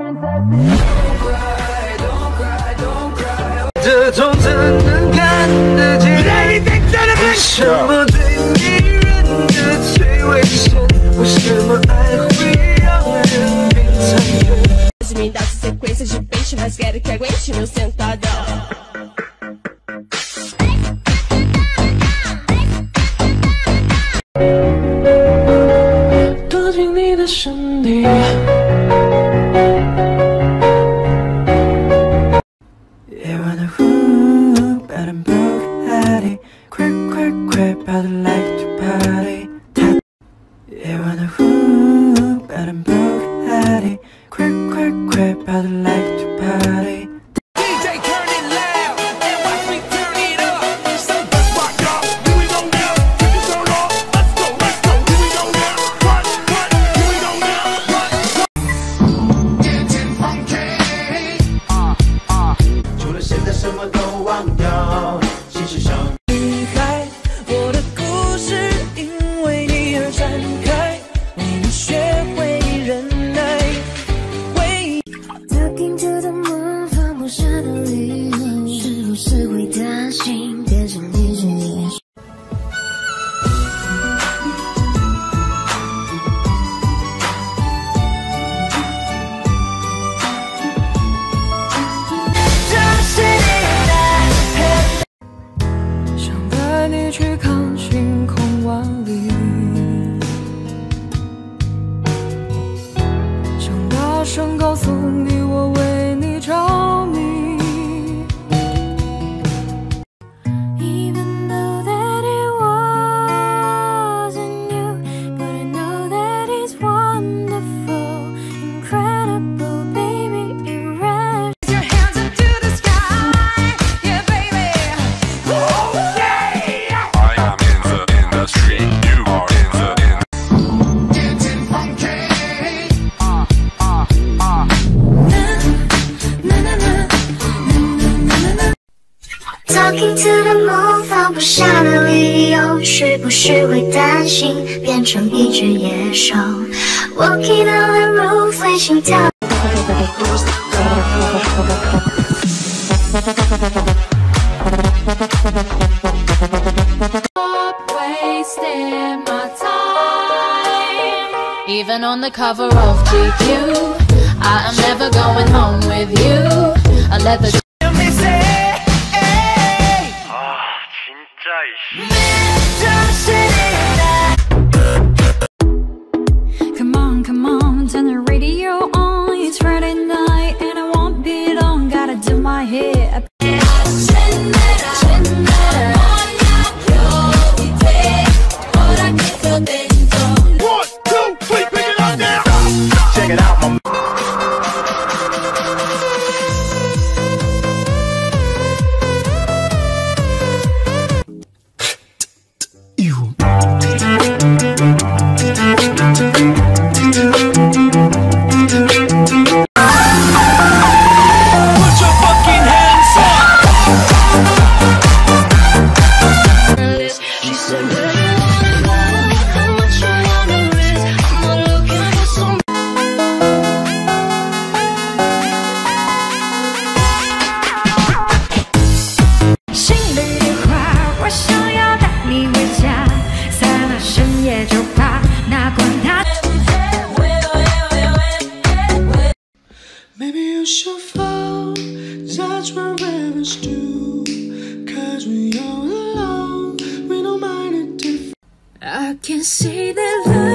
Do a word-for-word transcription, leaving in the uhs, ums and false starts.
这种怎能看得见？为什么对你人的最危险？为什么爱会让人变残忍？ Me dá sequência de peixe, mas quero que aguente meu sentadão. 躲进你的身体。You wanna whoop, but I'm broke at it. Quick, quick, quick, but I like to party. You wanna whoop, but I'm broke at it. Quick, quick, quick, but I like to party. D J turn it loud and watch me turn it up. So let's rock up, here we go now. Take it turn off, let's go, let's go. Here we go now, what, what? Here we go now, what, what? Getting funky. 除了现在什么都忘掉，其实上。女孩，我的故事因为你而展开，为你学会忍耐。 Talking to the moon， 放不下的理由，是不是会担心变成一只野兽？ 想带你去看星空万里，想大声告诉你我为你着迷。 Even though that it wasn't you, but I know that it's wonderful, incredible, baby, irrational. Raise your hands up to the sky, yeah, baby. Oh, yeah! I am in the industry, you are in the in. Getting funky. Uh, uh, uh. Talking to the moon， 放不下的理由，是不是会担心变成一只野兽 ？Walking on the roof， 会心跳。 Wasting my time, even on the cover of G Q. I am never going home with you. I let the Come on, come on, turn the radio on. It's Friday night and I won't be long. Gotta do my hair. One, two, three, pick it up now. Check it out, my. Maybe you should fall, that's what rivers do. Cause we all alone, we don't mind it if I can see the love.